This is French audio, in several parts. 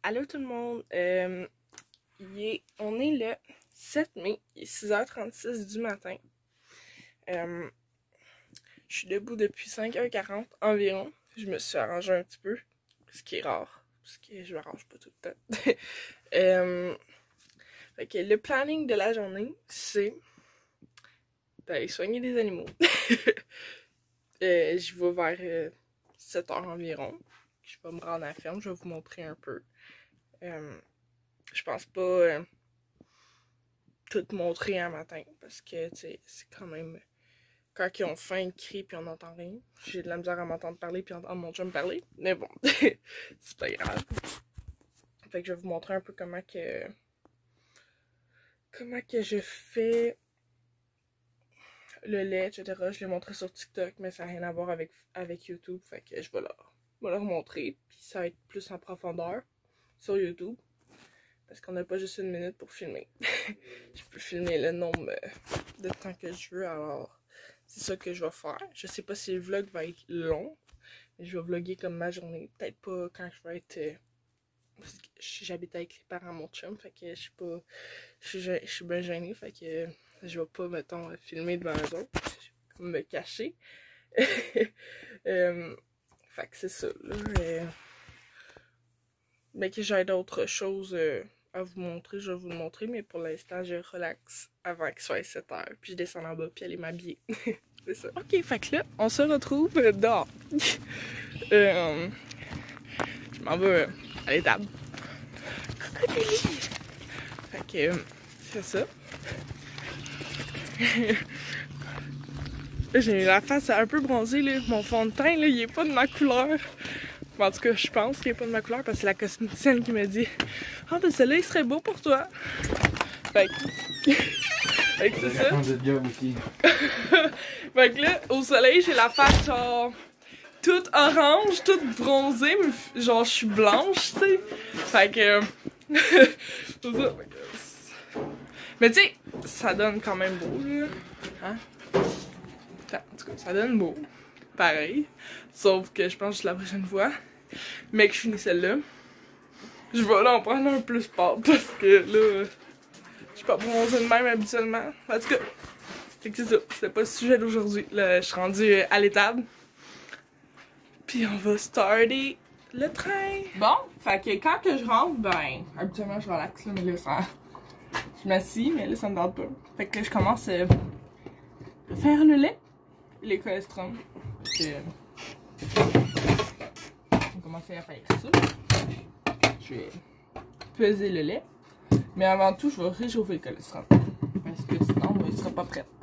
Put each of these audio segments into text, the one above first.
Allô tout le monde, on est le 7 mai, il est 6h36 du matin. Je suis debout depuis 5h40 environ. Je me suis arrangé un petit peu, ce qui est rare, parce que je m'arrange pas tout le temps. Fait que le planning de la journée, c'est d'aller soigner des animaux. Je vais vers 7h environ. Je vais me rendre à la ferme, je vais vous montrer un peu. Je pense pas tout montrer un matin parce que c'est quand même quand ils ont faim, ils crient puis on n'entend rien. J'ai de la misère à m'entendre parler puis entendre mon chum parler, mais bon, c'est pas grave. Fait que je vais vous montrer un peu comment que je fais le lait, etc. Je l'ai montré sur TikTok, mais ça n'a rien à voir avec YouTube. Fait que je vais leur montrer, puis ça va être plus en profondeur sur YouTube. Parce qu'on n'a pas juste une minute pour filmer. Je peux filmer le nombre de temps que je veux, alors c'est ça que je vais faire. Je sais pas si le vlog va être long, mais je vais vlogger comme ma journée. Peut-être pas quand je vais être... parce que j'habite avec les parents de mon chum, fait que je suis bien gênée, fait que je vais pas, mettons, filmer devant eux autres. Je vais me cacher. Fait que c'est ça, là. Mais que j'ai d'autres choses à vous montrer, je vais vous le montrer, mais pour l'instant, je relaxe avant qu'il soit 7h, puis je descends en bas, puis aller m'habiller. C'est ça. Ok, fait que là, on se retrouve dehors. Je m'en vais à l'étable. Fait que, c'est ça. J'ai la face un peu bronzée, là. Mon fond de teint, là, il est pas de ma couleur. En tout cas, je pense qu'il est pas de ma couleur parce que c'est la cosméticienne qui m'a dit « Ah, ben celui-là, il serait beau pour toi. » Fait que c'est ça. Fait que là, au soleil, j'ai la face genre toute orange, toute bronzée, mais genre je suis blanche, tu sais. Fait que... c'est ça. Mais tu sais, ça donne quand même beau, là. Hein? En tout cas, ça donne beau. Pareil. Sauf que je pense que la prochaine fois, mais que je finis celle-là, je vais là en prendre un plus pâle parce que là, je suis pas bronzée de même habituellement. En tout cas, c'est ça. C'était pas le sujet d'aujourd'hui. Là, je suis rendue à l'étable. Puis on va starter le train. Bon, fait que quand que je rentre, ben, habituellement je relaxe là, mais là, ça... je m'assis, mais là, ça me tente pas. Fait que je commence à faire le lait, les colostrum. On va commencer à faire ça. Je vais peser le lait. Mais avant tout, je vais réchauffer le colostrum. Parce que sinon, il sera pas prêt.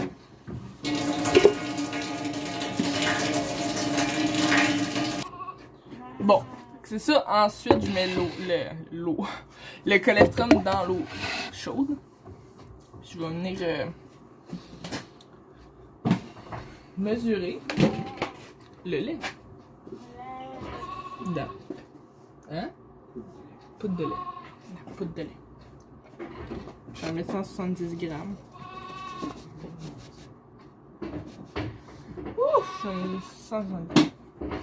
Bon, c'est ça. Ensuite, je mets le colostrum dans l'eau chaude. Je vais venir mesurer le lait. Dedans. Hein? Poudre de lait. La poudre de lait. Je vais mettre 170 grammes. Ouf! J'en ai mis 170 grammes.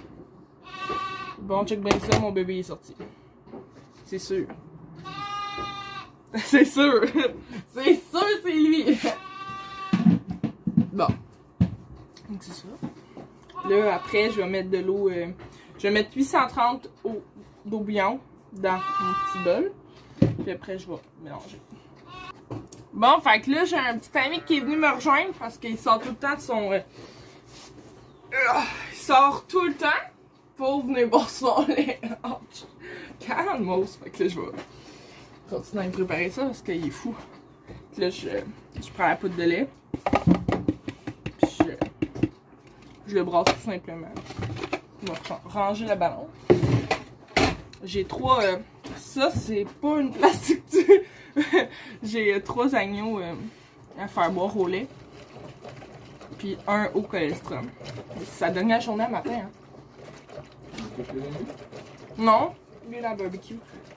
Bon, check bien ça, mon bébé est sorti. C'est sûr. C'est sûr! C'est sûr, c'est lui! Bon. Donc c'est ça. Là, après, je vais mettre de l'eau... je vais mettre 830 d'eau bouillante dans mon petit bol. Puis après, je vais mélanger. Bon, fait que là, j'ai un petit ami qui est venu me rejoindre parce qu'il sort tout le temps de son... il sort tout le temps pour venir boire son lait. Calme-moi. Fait que là, je vais continuer à me préparer ça parce qu'il est fou. Puis là, je prends la poudre de lait. Puis je le brasse tout simplement. On va ranger la balance. J'ai 3... ça, c'est pas une plastique tube. J'ai 3 agneaux à faire boire au lait. Puis 1 au colostrum. C'est sa dernière journée à matin. Hein. Non, lui dans le barbecue.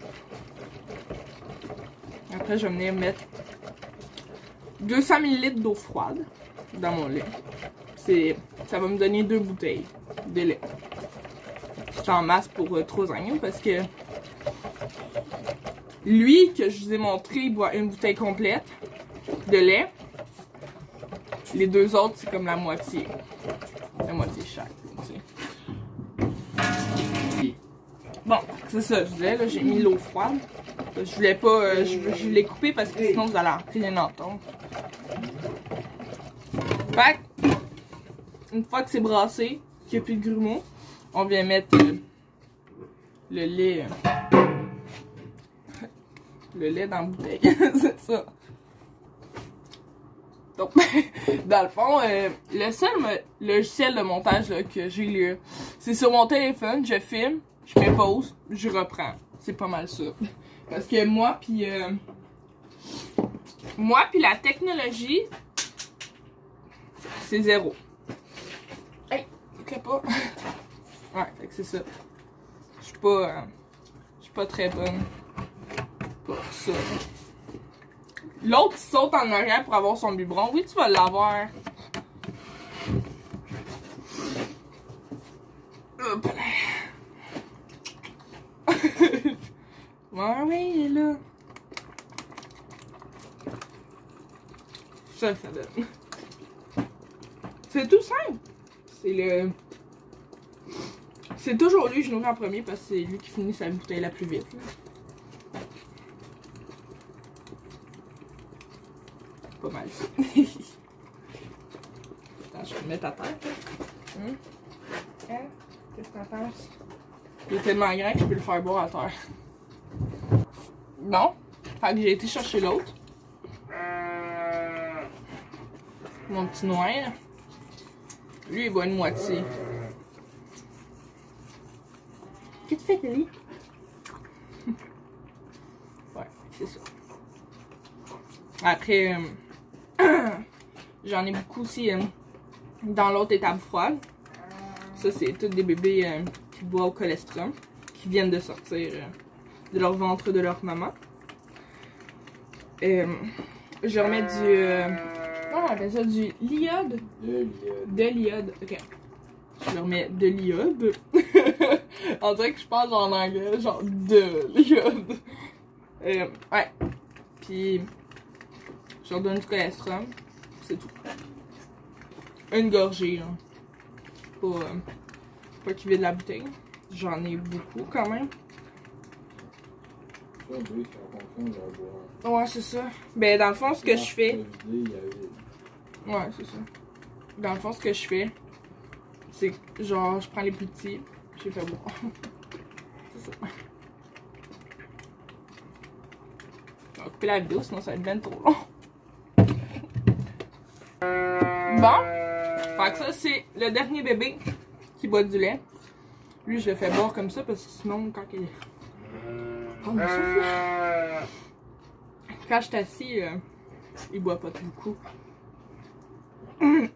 Après, je vais venir mettre 200 ml d'eau froide dans mon lait. Ça va me donner 2 bouteilles de lait. C'est en masse pour 3 agneaux parce que Lui, que je vous ai montré, il boit une bouteille complète de lait. Les deux autres, c'est comme la moitié. La moitié chaque, tu sais. Bon, c'est ça, je disais, là, j'ai mis l'eau froide. Je voulais pas, je l'ai coupé parce que sinon vous allez rien entendre. Fait que, une fois que c'est brassé, qu'il n'y a plus de grumeaux, on vient mettre le lait dans la bouteille. C'est ça. Donc, dans le fond, le seul logiciel de montage là, que j'ai, c'est sur mon téléphone, je filme, je mets pause, je reprends. C'est pas mal ça. Parce que moi puis la technologie, c'est zéro. Hey, ok pas. Ouais, fait que c'est ça. Je suis pas très bonne pour ça. L'autre qui saute en arrière pour avoir son biberon, oui, tu vas l'avoir. Hop là. Ouais, oui, il est là. Ça donne. C'est tout simple. C'est toujours lui que je nourris en premier parce que c'est lui qui finit sa bouteille la plus vite. Là. Pas mal ça. Attends, je vais le mettre à terre. Qu'est-ce que t'en penses? Il est tellement grand que je peux le faire boire à terre. Bon, fait que j'ai été chercher l'autre. Mon petit noir. Lui, il boit une moitié. Qu'est-ce que tu fais, Kelly? Ouais, c'est ça. Après, j'en ai beaucoup aussi dans l'autre étape froide. Ça, c'est tous des bébés qui boivent au colostrum, qui viennent de sortir de leur ventre de leur maman. Je remets comment on appelle ça? Du l'iode? De l'iode. Ok. Je leur mets de l'iode. On dirait que je parle en anglais, genre de l'iode. Ouais. Puis, je leur donne du colostrum. C'est tout. Une gorgée, hein. Pas qu'il vide la bouteille. J'en ai beaucoup quand même. Ouais, c'est ça. Ben, dans le fond, ce que je fais. Ouais, c'est ça. Dans le fond, ce que je fais, c'est que, genre, je prends les plus petits, je les fais boire. C'est ça. Je vais couper la vidéo, sinon ça va être bien trop long. Bon. Fait que ça, c'est le dernier bébé qui boit du lait. Lui, je le fais boire comme ça parce que sinon, quand il. Oh, mon souffle. Quand je suis assis, il boit pas beaucoup. Ouais,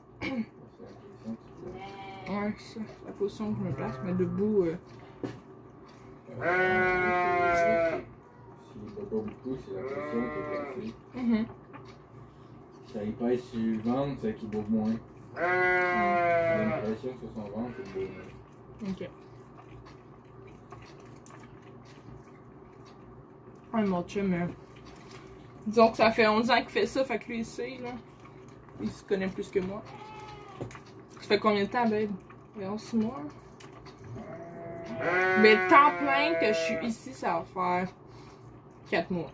c'est ça. La position que je me place, mais debout. S'il boit pas beaucoup, c'est la position qui est placée. Ça y pèse sur le ventre, c'est qu'il boit moins. Il a une pression sur son ventre, il boit moins. Ok. Ouais, mon chum, disons que ça fait 11 ans qu'il fait ça, fait que lui, il sait, là. Il se connaît plus que moi. Ça fait combien de temps, babe? 6 mois? Mais temps plein que je suis ici, ça va faire 4 mois.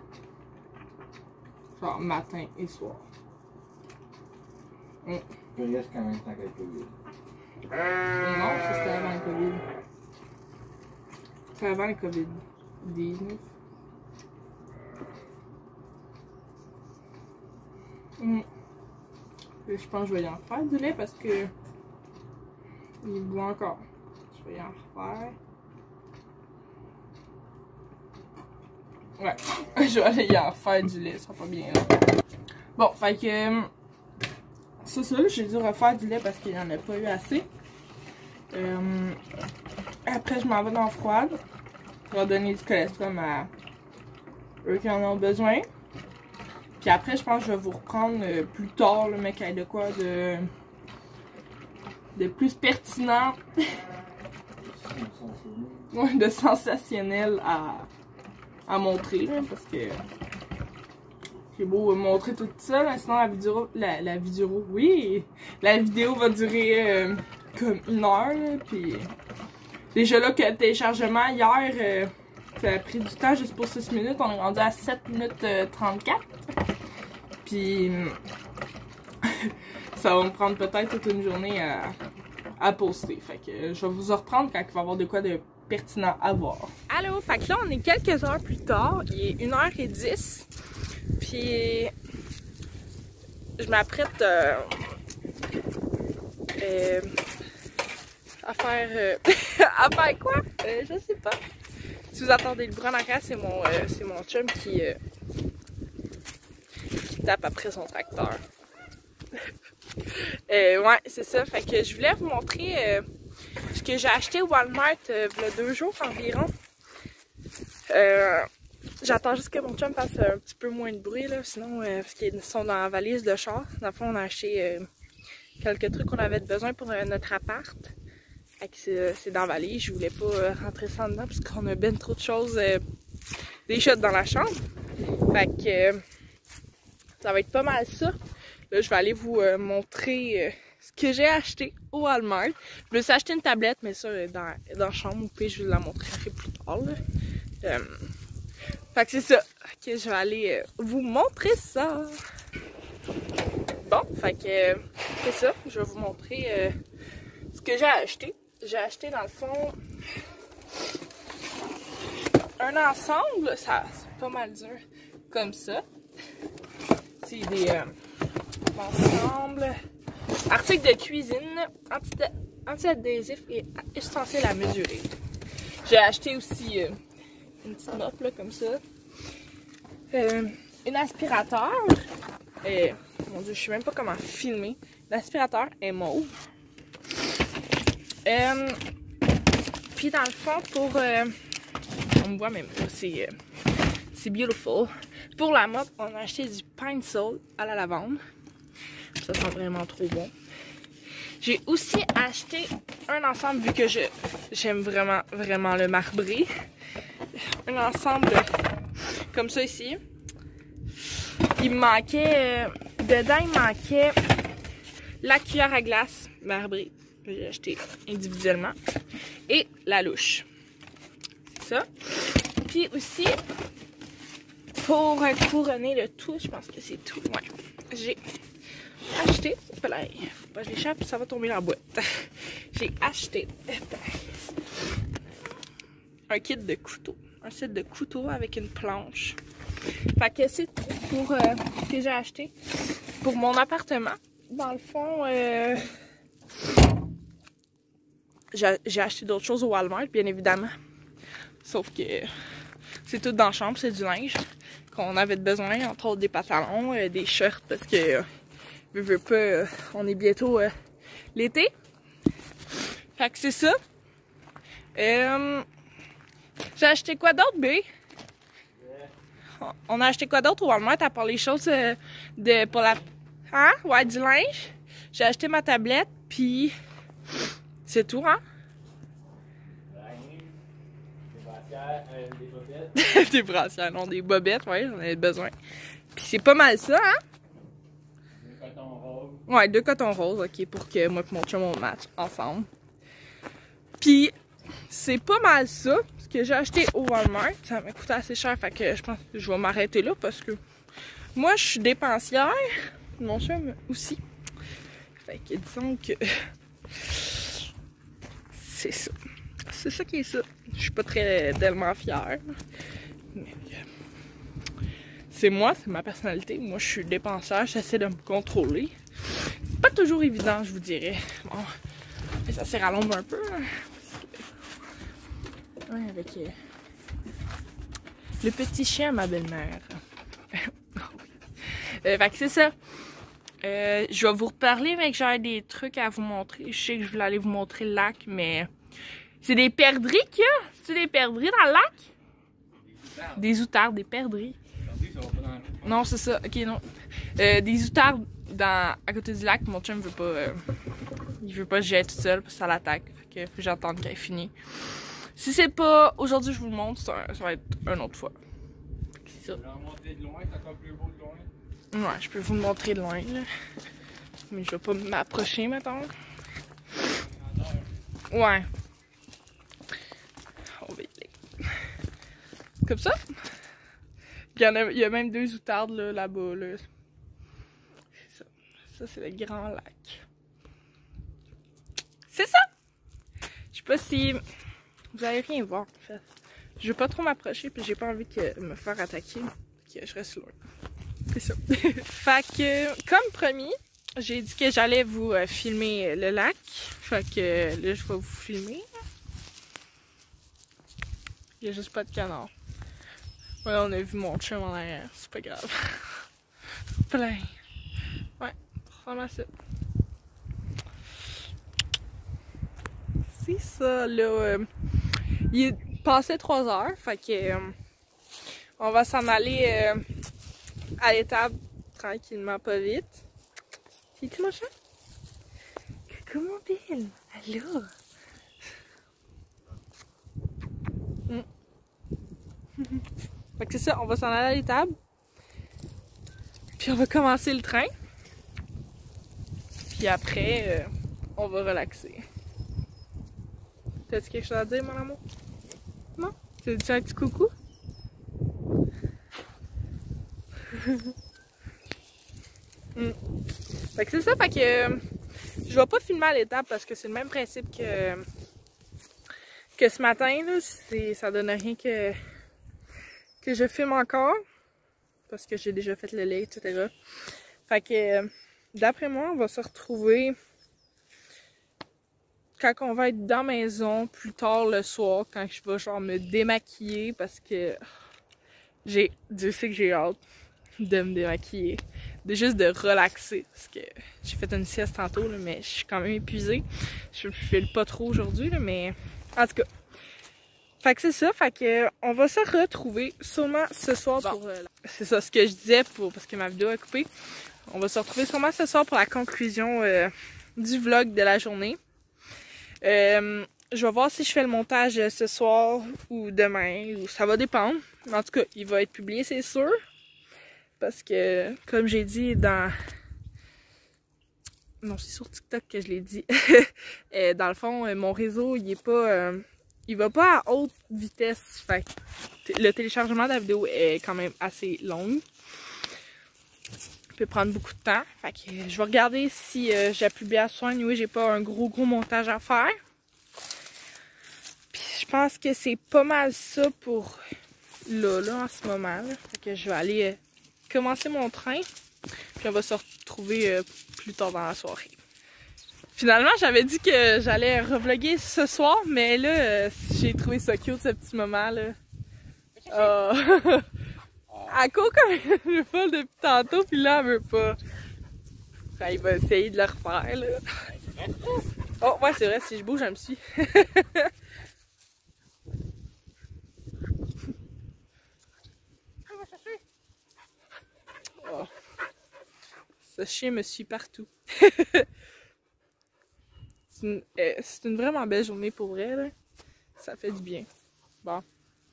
Genre matin et soir. Il reste quand même tant qu'elle COVID. Non, ça c'était avant le COVID. C'est avant le COVID-19. Je pense que je vais y en refaire du lait parce que il boit encore. Je vais y en refaire. Ouais, je vais aller y en refaire du lait, ça sera pas bien là. Bon, fait que ça là, j'ai dû refaire du lait parce qu'il n'y en a pas eu assez. Après, je m'en vais dans le froid. Je vais donner du colostrum à eux qui en ont besoin. Puis après, je pense que je vais vous reprendre plus tard, le mec, de quoi de plus pertinent. Ouais, de sensationnel à montrer, là, parce que j'ai beau montrer tout ça, là, sinon la vidéo va durer comme 1 heure, là, puis déjà là que le téléchargement hier, ça a pris du temps juste pour 6 minutes, on est rendu à 7 minutes 34, puis ça va me prendre peut-être toute une journée à poster, fait que je vais vous en reprendre quand il va y avoir de quoi de pertinent à voir. Allô, fait que là on est quelques heures plus tard, il est 1h10, puis je m'apprête à faire à faire quoi? Je sais pas. Si vous entendez le bruit en arrière, c'est mon chum qui tape après son tracteur. Ouais, c'est ça. Fait que je voulais vous montrer ce que j'ai acheté au Walmart il y a 2 jours environ. J'attends juste que mon chum fasse un petit peu moins de bruit, là, sinon, parce qu'ils sont dans la valise de char. Dans le fond, on a acheté quelques trucs qu'on avait besoin pour notre appart. C'est dans la valise. Je voulais pas rentrer ça dedans parce qu'on a bien trop de choses déjà dans la chambre. Fait que ça va être pas mal ça. Là, je vais aller vous montrer ce que j'ai acheté au Walmart. Je me suis acheté une tablette, mais ça, dans la chambre, puis je vais la montrer plus tard. Là. Fait que c'est ça. Que je vais aller vous montrer ça. Bon, fait que c'est ça. Je vais vous montrer ce que j'ai acheté. J'ai acheté dans le fond un ensemble. Ça, c'est pas mal dur. Comme ça. C'est des ensembles. Articles de cuisine, anti-adhésifs et ustensiles à mesurer. J'ai acheté aussi une petite mop là, comme ça. Un aspirateur. Mon Dieu, je sais même pas comment filmer. L'aspirateur est mauve. Puis dans le fond, pour... on me voit même pas, c'est beautiful. Pour la mop, on a acheté du Pine Sol à la lavande. Ça sent vraiment trop bon. J'ai aussi acheté un ensemble, vu que j'aime vraiment, vraiment le marbré. Un ensemble comme ça ici. Il me manquait... dedans, il manquait la cuillère à glace marbrée. J'ai acheté individuellement. Et la louche. C'est ça. Puis aussi, pour couronner le tout, je pense que c'est tout. Ouais. J'ai acheté... Faut pas que je l'échappe, ça va tomber dans la boîte. J'ai acheté un kit de couteau. Un set de couteau avec une planche. Fait que c'est tout pour que j'ai acheté pour mon appartement. Dans le fond, j'ai acheté d'autres choses au Walmart, bien évidemment. Sauf que c'est tout dans la chambre, c'est du linge qu'on avait besoin, entre autres des pantalons, des shirts, parce que veux pas, on est bientôt l'été. Fait que c'est ça. J'ai acheté quoi d'autre, B? On a acheté quoi d'autre au Walmart à part les choses pour la... Hein? Ouais, du linge. J'ai acheté ma tablette, puis c'est tout, hein? Des brassières, des bobettes. Des brassières, non, des bobettes, ouais, j'en avais besoin. Puis c'est pas mal ça, hein? 2 cotons roses. Ouais, 2 cotons roses, ok, pour que moi et mon chum on match ensemble. Puis c'est pas mal ça, ce que j'ai acheté au Walmart. Ça m'a coûté assez cher, fait que je pense que je vais m'arrêter là parce que moi je suis dépensière, mon chum aussi. Fait que disons que c'est ça. C'est ça qui est ça. Je suis pas très tellement fière. Mais c'est moi, c'est ma personnalité. Moi je suis dépensière, j'essaie de me contrôler. C'est pas toujours évident, je vous dirais. Bon, mais ça s'est rallongé un peu. Hein. Ouais, avec le petit chien à ma belle-mère. Fait que c'est ça. Je vais vous reparler, mais que j'ai des trucs à vous montrer. Je sais que je voulais aller vous montrer le lac, mais... C'est des perdrix qu'il y a? C'est des perdrix dans le lac? Des outardes, des perdrix. Non, c'est ça. Ok, non. Des outardes à côté du lac. Mon chum veut pas... il veut pas que j'y aille toute seule parce que ça l'attaque. Fait que j'attends qu'elle finisse. Si c'est pas aujourd'hui, je vous le montre, ça va être une autre fois. C'est ça. Je vais leur montrer de loin, c'est encore plus beau de loin. Ouais, je peux vous le montrer de loin, là. Mais je vais pas m'approcher, mettons. Ouais. On va y aller. Comme ça. Il y a même 2 outardes là-bas. Là. C'est ça. Ça, c'est le Grand Lac. C'est ça! Je sais pas si vous allez rien voir, en fait. Je veux pas trop m'approcher, puis j'ai pas envie de me faire attaquer. Que je reste loin. C'est ça. Fait que, comme promis, j'ai dit que j'allais vous filmer le lac. Fait que là, je vais vous filmer. Il y a juste pas de canard. Voilà, on a vu mon chum en arrière. C'est pas grave. Plein. Ouais, vraiment ça. C'est ça, là. Il est passé 3 heures. Fait que on va s'en aller à l'étable tranquillement, pas vite. C'est-tu mon chat? Coucou mon Bill! Allô? Fait que c'est ça, on va s'en aller à l'étable. Puis on va commencer le train. Puis après, on va relaxer. T'as-tu quelque chose à dire, mon amour? Non? Tu dis un petit coucou? Fait que c'est ça, fait que je vais pas filmer à l'étape parce que c'est le même principe que ce matin, là. Ça donne rien que je filme encore parce que j'ai déjà fait le lait, etc. Fait que d'après moi, on va se retrouver quand on va être dans la maison plus tard le soir, quand je vais genre me démaquiller parce que Dieu sait que j'ai hâte de me démaquiller. Juste de relaxer parce que j'ai fait une sieste tantôt là, mais je suis quand même épuisée. Je file pas trop aujourd'hui, mais en tout cas. Fait que c'est ça, fait que on va se retrouver sûrement ce soir pour... c'est ça, ce que je disais parce que ma vidéo a coupé. On va se retrouver sûrement ce soir pour la conclusion du vlog de la journée. Je vais voir si je fais le montage ce soir ou demain, ou ça va dépendre. Mais en tout cas, il va être publié, c'est sûr. Parce que, comme j'ai dit dans... Non, c'est sur TikTok que je l'ai dit. Dans le fond, mon réseau, il est pas... il va pas à haute vitesse. Fait que le téléchargement de la vidéo est quand même assez long. Il peut prendre beaucoup de temps. Fait que je vais regarder si j'ai publié à soin. Oui, j'ai pas un gros montage à faire. Puis je pense que c'est pas mal ça pour là en ce moment. Là. Fait que je vais aller commencer mon train. Puis on va se retrouver plus tard dans la soirée. Finalement, j'avais dit que j'allais revlogger ce soir, mais là, j'ai trouvé ça cute, ce petit moment là. Elle court comme une folle depuis tantôt, puis là, elle veut pas. Enfin, il va essayer de le refaire, là. Oh, ouais, c'est vrai, si je bouge, elle me suit. Oh. Ce chien me suit partout. C'est une vraiment belle journée pour vrai, là. Ça fait du bien. Bon.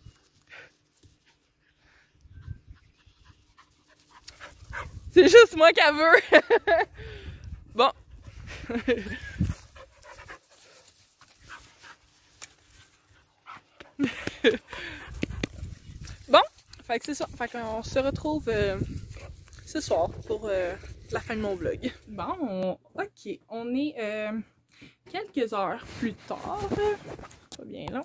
C'est juste moi qu'elle veut. Bon. Bon. Fait que c'est ça. Fait qu'on se retrouve ce soir pour la fin de mon vlog. Bon. Ok. On est quelques heures plus tard. Pas bien long.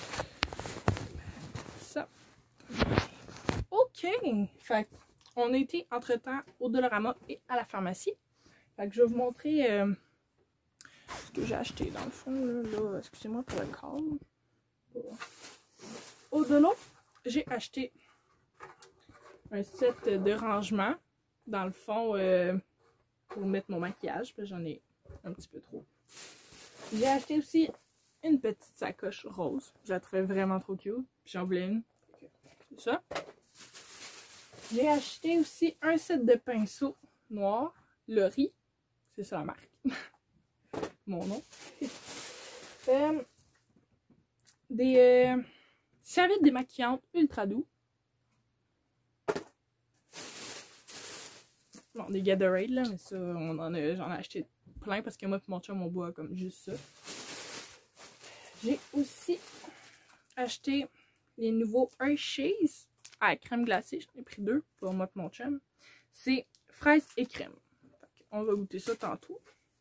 Ça. Ok. Fait on a été entre-temps au Dollarama et à la pharmacie. Fait que je vais vous montrer ce que j'ai acheté dans le fond. Là excusez-moi pour le câble. Au Dollar, j'ai acheté un set de rangement. Dans le fond, pour mettre mon maquillage. Parce que j'en ai un petit peu trop. J'ai acheté aussi une petite sacoche rose. Je la trouvais vraiment trop cute. Puis j'en voulais une. C'est ça. J'ai acheté aussi un set de pinceaux noirs. Lori. C'est ça la marque. Mon nom. Des serviettes démaquillantes ultra doux. Bon, des Gatorade, là, mais ça, j'en ai acheté plein parce que moi et mon chum, on boit comme juste ça. J'ai aussi acheté les nouveaux Hershey's à la crème glacée. J'en ai pris 2 pour moi et mon chum. C'est fraise et crème. On va goûter ça tantôt.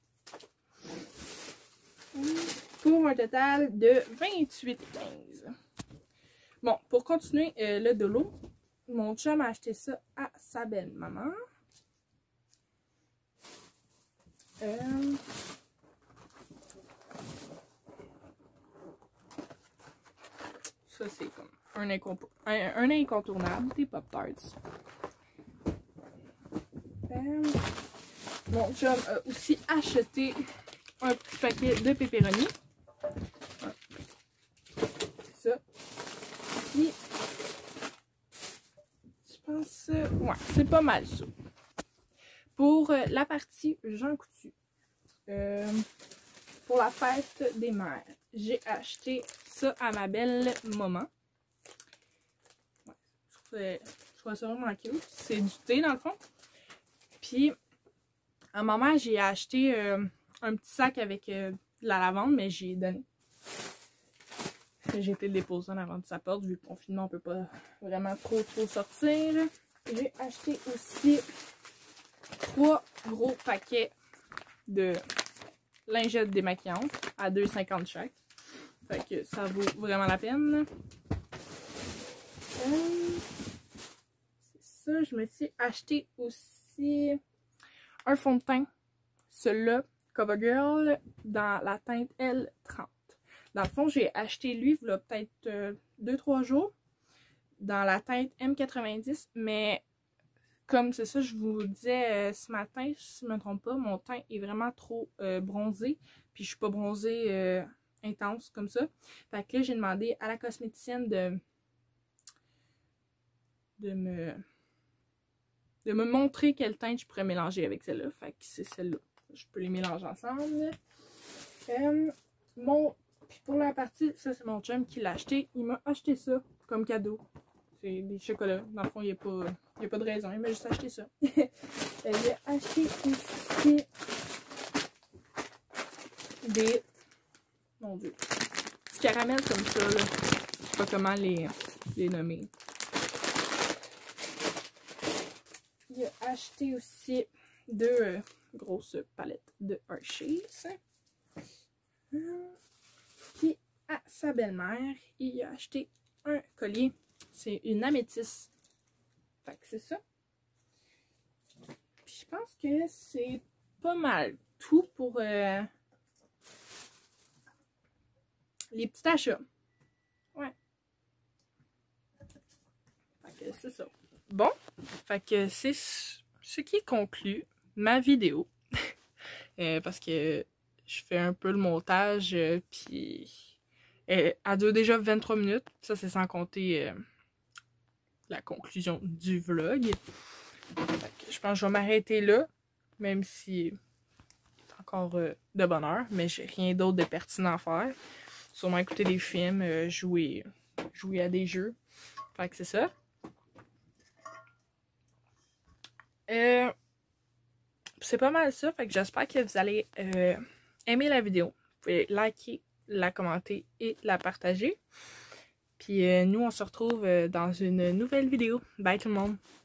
Pour un total de 28,15. Bon, pour continuer le dolo, mon chum a acheté ça à sa belle-maman. Ça, c'est comme un incontournable, des Pop-Tarts. Mon chum a aussi acheté un petit paquet de pepperoni. C'est ça. Puis, je pense... ouais, c'est pas mal ça. Pour la partie Jean Coutu, pour la fête des mères, j'ai acheté ça à ma belle maman. Ouais, je trouve ça vraiment cute. C'est du thé dans le fond. Puis, à ma mère, j'ai acheté un petit sac avec de la lavande, mais j'ai donné. J'ai été le déposer en avant de sa porte, vu que le confinement, on peut pas vraiment trop sortir. J'ai acheté aussi 3 gros paquets de lingettes démaquillantes à 2,50 chaque. Fait que ça vaut vraiment la peine. C'est ça, je me suis acheté aussi un fond de teint. Celui-là, CoverGirl, dans la teinte L30. Dans le fond, j'ai acheté lui, il y a peut-être 2-3 jours, dans la teinte M90, mais comme c'est ça, je vous disais ce matin, si je ne me trompe pas, mon teint est vraiment trop bronzé, puis je suis pas bronzée intense comme ça. Fait que là, j'ai demandé à la cosméticienne de me montrer quelle teinte je pourrais mélanger avec celle-là. Fait que c'est celle-là. Je peux les mélanger ensemble. Puis pour la partie, ça c'est mon chum qui l'a acheté. Il m'a acheté ça comme cadeau. C'est des chocolats. Dans le fond, il n'y a pas de raison. Il m'a juste acheté ça. J'ai acheté ici des... Mon Dieu. Petits caramels comme ça, là. Je sais pas comment les nommer. Il a acheté aussi 2 grosses palettes de Hershey's. Puis à sa belle-mère, il a acheté un collier. C'est une améthyste. Fait que c'est ça. Puis je pense que c'est pas mal tout pour les petits achats. Ouais. Fait que c'est ça. Bon, fait que c'est ce qui conclut ma vidéo. Parce que je fais un peu le montage, puis elle dure déjà 23 minutes. Ça, c'est sans compter la conclusion du vlog. Fait que je pense que je vais m'arrêter là, même si c'est encore de bonne heure, mais j'ai rien d'autre de pertinent à faire. Sûrement écouter des films, jouer à des jeux. Fait que c'est ça. C'est pas mal ça, fait que j'espère que vous allez aimer la vidéo. Vous pouvez liker, la commenter et la partager. Puis nous, on se retrouve dans une nouvelle vidéo. Bye tout le monde!